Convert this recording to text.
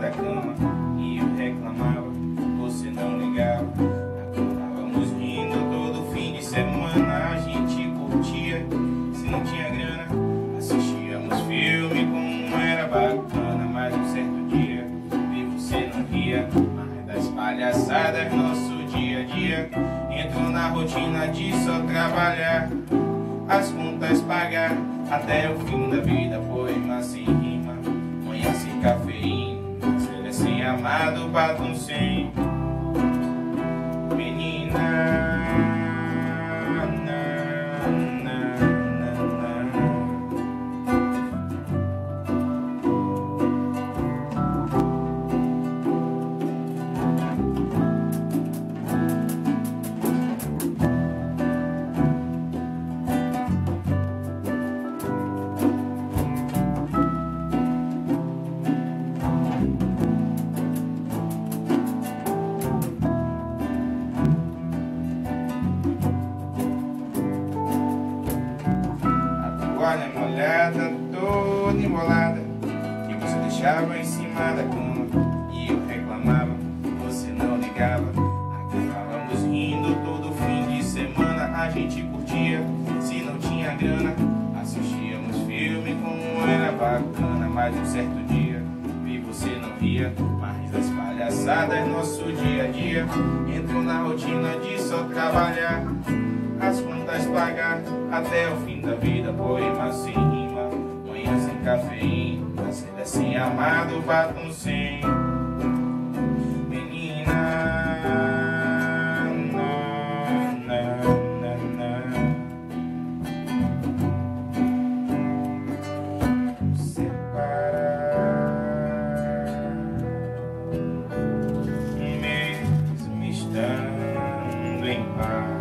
da cama e eu reclamava, você não ligava. Acordávamos rindo todo fim de semana, a gente curtia, se não tinha grana, assistíamos filme como era bacana. Mas um certo dia vi você não ria mais das palhaçadas, nosso dia a dia entrou na rotina de só trabalhar, as contas pagar até o fim da vida. Poema sem rima, manhã sem cafeína, cedo sem amado, batom sem menina. Toalha molhada, toda embolada, que você deixava em cima da cama e eu reclamava, você não ligava. Acabávamos rindo todo fim de semana, a gente curtia, se não tinha grana, assistíamos filme como era bacana. Mas um certo dia vi você não ria mais das palhaçadas, nosso dia a dia entrou na rotina de só trabalhar, as contas pagar até o fim da vida. Poema sem rima, manhã sem cafeína, cedo sem amado, batom sem menina. Separar mesmo estando em paz.